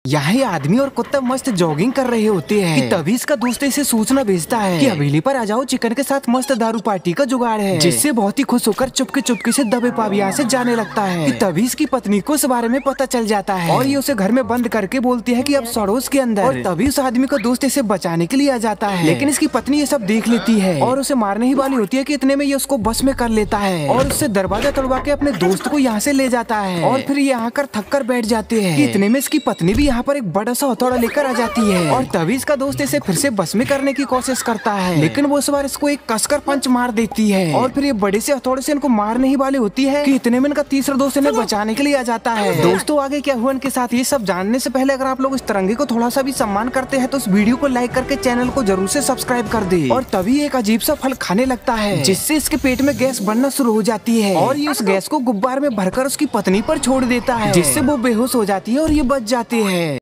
यहाँ ये आदमी और कुत्ता मस्त जॉगिंग कर रहे होते हैं कि तभी इसका दोस्त इसे सूचना भेजता है कि हवेली पर आ जाओ, चिकन के साथ मस्त दारू पार्टी का जुगाड़ है। जिससे बहुत ही खुश होकर चुपके चुपके से दबे पाव यहाँ से जाने लगता है कि तभी इसकी पत्नी को इस बारे में पता चल जाता है और ये उसे घर में बंद करके बोलती है कि अब सड़ोस के अंदर। और तभी उस आदमी का दोस्त इसे बचाने के लिए आ जाता है, लेकिन इसकी पत्नी ये सब देख लेती है और उसे मारने ही वाली होती है कि इतने में ये उसको बस में कर लेता है और उससे दरवाजा तोड़वा के अपने दोस्त को यहाँ से ले जाता है। और फिर ये आकर थक कर बैठ जाते हैं। इतने में इसकी पत्नी भी यहाँ पर एक बड़ा सा हथौड़ा लेकर आ जाती है और तभी इसका दोस्त इसे फिर से बस में करने की कोशिश करता है, लेकिन वो इस बार इसको एक कसकर पंच मार देती है और फिर ये बड़े से हथौड़े से इनको मारने ही वाली होती है कि इतने में इनका तीसरा दोस्त इन्हें बचाने के लिए आ जाता है। दोस्तों आगे क्या हुआ इनके साथ ये सब जानने से पहले अगर आप लोग इस तिरंगे को थोड़ा सा भी सम्मान करते हैं तो इस वीडियो को लाइक करके चैनल को जरूर से सब्सक्राइब कर दे। और तभी एक अजीब सा फल खाने लगता है जिससे इसके पेट में गैस बनना शुरू हो जाती है और ये उस गैस को गुब्बार में भरकर उसकी पत्नी पर छोड़ देता है, जिससे वो बेहोश हो जाती है और ये बच जाते हैं।